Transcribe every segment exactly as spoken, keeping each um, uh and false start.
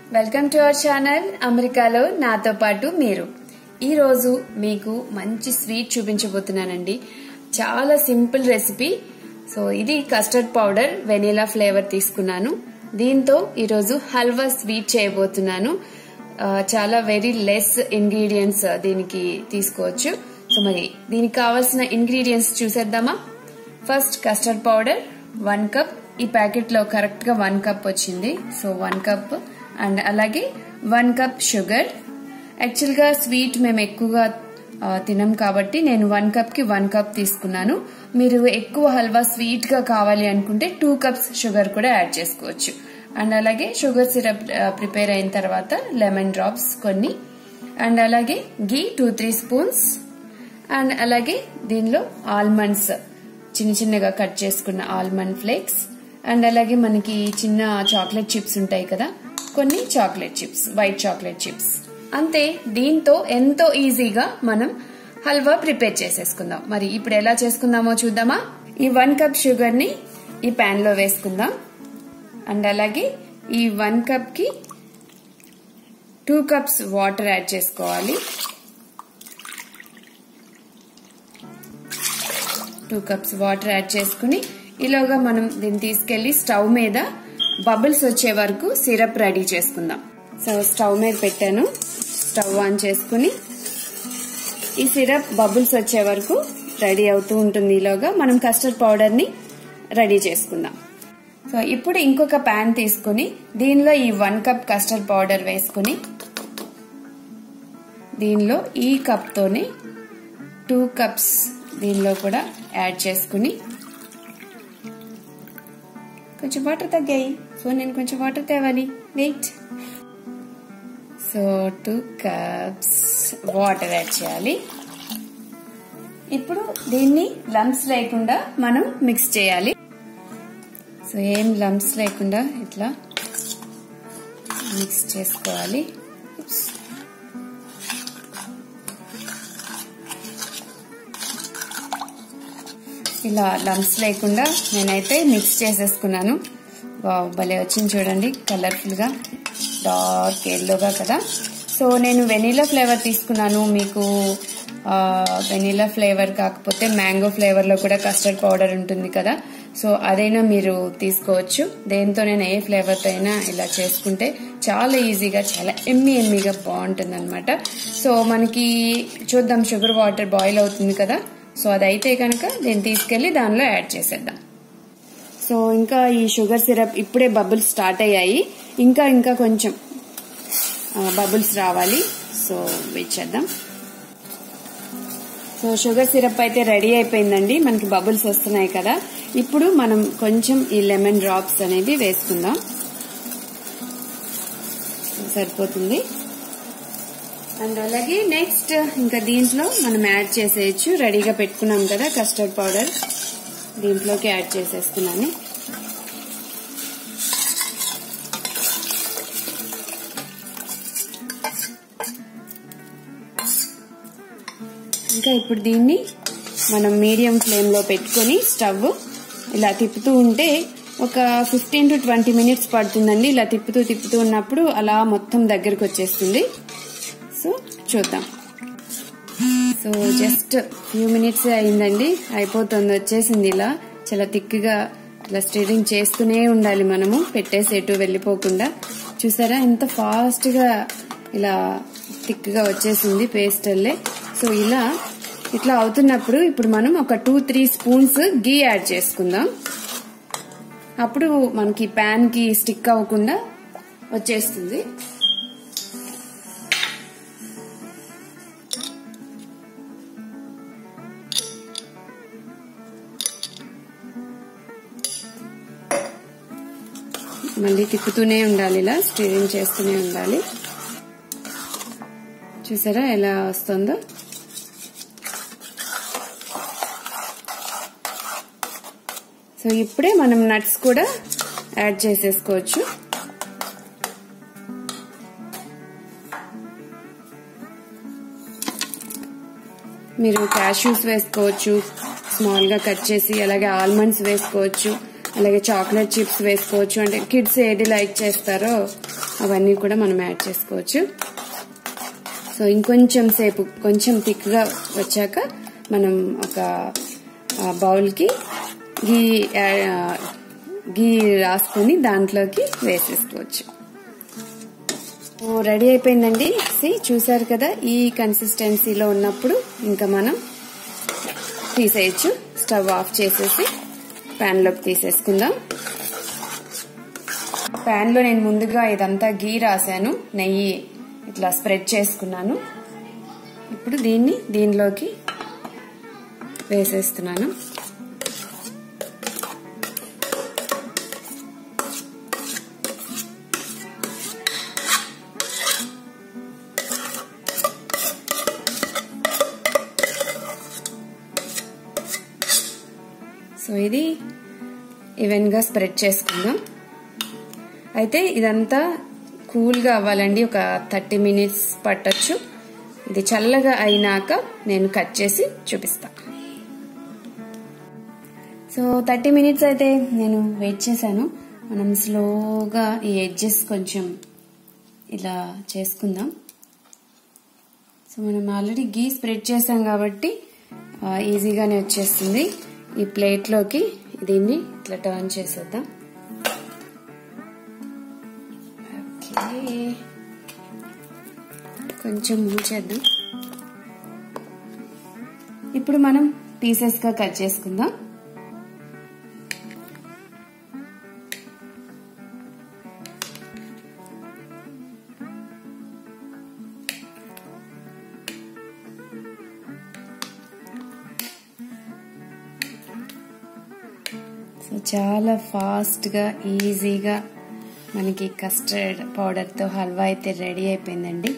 Welcome to our channel అమెరికాలో నాతో పాటు మీరు. ఈ రోజు మీకు మంచి స్వీట్ చూపించబోతున్నానండి. చాలా సింపుల్ రెసిపీ. సో ఇది కస్టర్డ్ పౌడర్ వెనిలా ఫ్లేవర్ తీసుకున్నాను. దీంతో ఈరోజు హల్వా స్వీట్ చేయబోతున్నాను. చాలా వెరీ లెస్ ఇంగ్రీడియంట్స్ దీనికి తీసుకోవచ్చు. సో మరి దీనికి కావాల్సిన ఇంగ్రీడియంట్స్ చూసేద్దామా. First custard powder one cup. ఈ ప్యాకెట్ లో కరెక్ట్ గా వన్ కప్ వచ్చింది. సో వన్ కప్ అండ్ అలాగే వన్ కప్ షుగర్. యాక్చువల్ గా స్వీట్ మేము ఎక్కువగా తినం కాబట్టి నేను వన్ కప్ కి వన్ కప్ తీసుకున్నాను. మీరు ఎక్కువ హల్వా స్వీట్ గా కావాలి అనుకుంటే టూ కప్స్ షుగర్ కూడా యాడ్ చేసుకోవచ్చు. అండ్ అలాగే షుగర్ సిరప్ ప్రిపేర్ అయిన తర్వాత లెమన్ డ్రాప్స్ కొన్ని, అండ్ అలాగే ghee two three spoons, and అలాగే దీనిలో ఆల్మండ్స్ చిన్న చిన్నగా కట్ చేసుకున్న ఆల్మండ్ ఫ్లేక్స్, అండ్ అలాగే మనకి చిన్న చాక్లెట్ చిప్స్ ఉంటాయి కదా, కొన్ని chocolate chips, white chocolate chips. అంతే. దీంతో ఎంతో ఈజీగా మనం హల్వా ప్రిపేర్ చేసేసుకుందాం. మరి ఇప్పుడు ఎలా చేసుకుందామో చూద్దామా. ఈ వన్ కప్ షుగర్ ని ఈ ప్యాన్ లో వేసుకుందాం. అండ్ అలాగే ఈ వన్ కప్ కి టూ కప్స్ వాటర్ యాడ్ చేసుకోవాలి. టూ కప్స్ వాటర్ యాడ్ చేసుకుని ఈలోగా మనం దీన్ని తీసుకెళ్లి స్టవ్ మీద బబుల్స్ వచ్చే వరకు సిరప్ రెడీ చేసుకుందాం. సో స్టవ్ మీద పెట్టాను. స్టవ్ ఆన్ చేసుకుని ఈ సిరప్ బబుల్స్ వచ్చే వరకు రెడీ అవుతూ ఉంటుంది. ఈలోగా మనం కస్టర్డ్ పౌడర్ ని రెడీ చేసుకుందాం. సో ఇప్పుడు ఇంకొక ప్యాన్ తీసుకుని దీనిలో ఈ వన్ కప్ కస్టర్డ్ పౌడర్ వేసుకుని దీనిలో ఈ కప్ తోనే టూ కప్స్ దీనిలో కూడా యాడ్ చేసుకుని, కొంచెం వాటర్ తగ్గాయి. సో నేను కొంచెం వాటర్ తేవాలి. Wait. So two cups water add చేయాలి. ఇప్పుడు దీన్ని లంప్స్ లేకుండా మనం మిక్స్ చేయాలి. సో ఏం లంప్స్ లేకుండా ఇట్లా మిక్స్ చేసుకోవాలి. ఇలా లంప్స్ లేకుండా నేనైతే మిక్స్ చేసేసుకున్నాను. భలే వచ్చింది చూడండి, కలర్ఫుల్ గా, డార్క్ ఎల్లోగా కదా. సో నేను వెనీలా ఫ్లేవర్ తీసుకున్నాను. మీకు వెనీలా ఫ్లేవర్ కాకపోతే మ్యాంగో ఫ్లేవర్ లో కూడా కస్టర్డ్ పౌడర్ ఉంటుంది కదా, సో అదైనా మీరు తీసుకోవచ్చు. దేంతో నేను ఏ ఫ్లేవర్ తో అయినా ఇలా చేసుకుంటే చాలా ఈజీగా, చాలా ఎమ్మి ఎమ్మిగా బాగుంటుంది అనమాట. సో మనకి చూద్దాం, షుగర్ వాటర్ బాయిల్ అవుతుంది కదా. సో అదైతే కనుక దీన్ని తీసుకెళ్లి దానిలో యాడ్ చేసేద్దాం. సో ఇంకా ఈ షుగర్ సిరప్ ఇప్పుడే బబుల్స్ స్టార్ట్ అయ్యాయి. ఇంకా ఇంకా కొంచెం బబుల్స్ రావాలి. సో వెయిట్ చేద్దాం. సో షుగర్ సిరప్ అయితే రెడీ అయిపోయిందండి. మనకి బబుల్స్ వస్తున్నాయి కదా. ఇప్పుడు మనం కొంచెం ఈ లెమన్ డ్రాప్స్ అనేవి వేసుకుందాం. సరిపోతుంది. అండ్ అలాగే నెక్స్ట్ ఇంకా దీంట్లో మనం యాడ్ చేసేయచ్చు. రెడీగా పెట్టుకున్నాం కదా కస్టర్డ్ పౌడర్, దీంట్లోకి యాడ్ చేసేస్తున్నాను. ఇంకా ఇప్పుడు దీన్ని మనం మీడియం ఫ్లేమ్ లో పెట్టుకుని స్టవ్ ఇలా తిప్పుతూ ఉంటే ఒక ఫిఫ్టీన్ టు ట్వంటీ మినిట్స్ పడుతుందండి. ఇలా తిప్పుతూ తిప్పుతూ ఉన్నప్పుడు అలా మొత్తం దగ్గరకు వచ్చేస్తుంది. సో చూద్దాం. సో జస్ట్ ఫ్యూ మినిట్స్ అయిందండి, అయిపోతుంది, వచ్చేసింది. ఇలా చాలా థిక్గా ఇలా స్టిరింగ్ చేస్తూనే ఉండాలి మనము, పెట్టేసి ఎటు వెళ్ళిపోకుండా. చూసారా ఎంత ఫాస్ట్ గా ఇలా థిక్గా వచ్చేసింది పేస్ట్ అల్లే. సో ఇలా ఇట్లా అవుతున్నప్పుడు ఇప్పుడు మనం ఒక two three spoons ghee add చేసుకుందాం. అప్పుడు మనకి ప్యాన్ కి స్టిక్ అవ్వకుండా వచ్చేస్తుంది. మళ్ళీ తిప్పుతూనే ఉండాలి, ఇలా స్టిరింగ్ చేస్తూనే ఉండాలి. చూసారా ఎలా వస్తుందో. సో ఇప్పుడే మనం నట్స్ కూడా యాడ్ చేసేసుకోవచ్చు. మీరు క్యాష్యూస్ వేసుకోవచ్చు స్మాల్ గా కట్ చేసి, అలాగే ఆల్మండ్స్ వేసుకోవచ్చు. అలాగే చాక్లెట్ చిప్స్ వేసుకోవచ్చు. అంటే కిడ్స్ ఏది లైక్ చేస్తారో అవన్నీ కూడా మనం యాడ్ చేసుకోవచ్చు. సో ఇంకొంచెం సేపు కొంచెం థిక్గా వచ్చాక మనం ఒక బౌల్కి గీ గీ రాసుకొని దాంట్లోకి వేసేసుకోవచ్చు. రెడీ అయిపోయిందండి. సి చూసారు కదా, ఈ కన్సిస్టెన్సీలో ఉన్నప్పుడు ఇంకా మనం తీసేయచ్చు. స్టవ్ ఆఫ్ చేసేసి ప్యాన్ లోకి తీసేసుకుందాం. ప్యాన్ లో నేను ముందుగా ఇదంతా గీ రాశాను, నెయ్యి ఇట్లా స్ప్రెడ్ చేసుకున్నాను. ఇప్పుడు దీన్ని దీనిలోకి వేసేస్తున్నాను. సో ఇది ఈవెన్ గా స్ప్రెడ్ చేసుకుందాం. అయితే ఇదంతా కూల్ గా అవ్వాలండి. ఒక థర్టీ మినిట్స్ పట్టొచ్చు. ఇది చల్లగా అయినాక నేను కట్ చేసి చూపిస్తా. సో థర్టీ మినిట్స్ అయితే నేను వెయిట్ చేశాను. మనం స్లోగా ఈ ఎడ్జెస్ కొంచెం ఇలా చేసుకుందాం. సో మనం ఆల్రెడీ గీ స్ప్రెడ్ చేసాం కాబట్టి ఈజీగానే వచ్చేస్తుంది. ఈ ప్లేట్లోకి దీన్ని ఇట్లా టర్న్ చేసేద్దాం. ఓకే, కొంచెం మూచేద్దాం. ఇప్పుడు మనం పీసెస్ గా కట్ చేసుకుందాం. సో చాలా ఫాస్ట్గా ఈజీగా మనకి కస్టర్డ్ పౌడర్తో హల్వా అయితే రెడీ అయిపోయిందండి.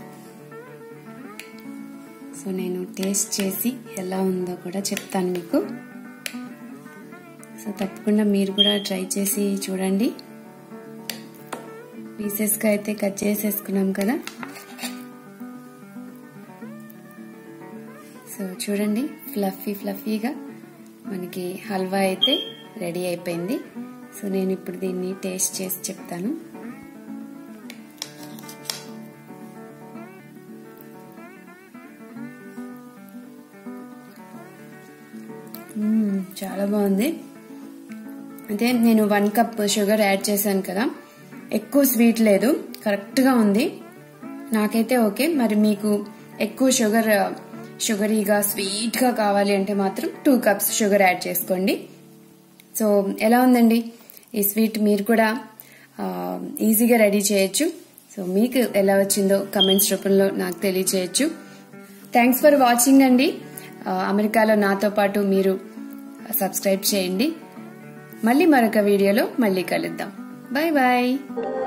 సో నేను టేస్ట్ చేసి ఎలా ఉందో కూడా చెప్తాను మీకు. సో తప్పకుండా మీరు కూడా ట్రై చేసి చూడండి. పీసెస్గా అయితే కట్ చేసేసుకున్నాం కదా. సో చూడండి, ఫ్లఫీ ఫ్లఫీగా మనకి హల్వా అయితే రెడీ అయిపోయింది. సో నేను ఇప్పుడు దీన్ని టేస్ట్ చేసి చెప్తాను. చాలా బాగుంది. అయితే నేను వన్ కప్ షుగర్ యాడ్ చేశాను కదా, ఎక్కువ స్వీట్ లేదు, కరెక్ట్గా ఉంది. నాకైతే ఓకే. మరి మీకు ఎక్కువ షుగర్ షుగరీగా స్వీట్గా కావాలి అంటే మాత్రం టూ కప్స్ షుగర్ యాడ్ చేసుకోండి. సో ఎలా ఉందండి ఈ స్వీట్? మీరు కూడా ఈజీగా రెడీ చేయొచ్చు. సో మీకు ఎలా వచ్చిందో కమెంట్స్ రూపంలో నాకు తెలియచేయచ్చు. థ్యాంక్స్ ఫర్ వాచింగ్ అండి. అమెరికాలో నాతో పాటు మీరు సబ్స్క్రైబ్ చేయండి. మళ్ళీ మరొక వీడియోలో మళ్ళీ కలుద్దాం. Bye bye.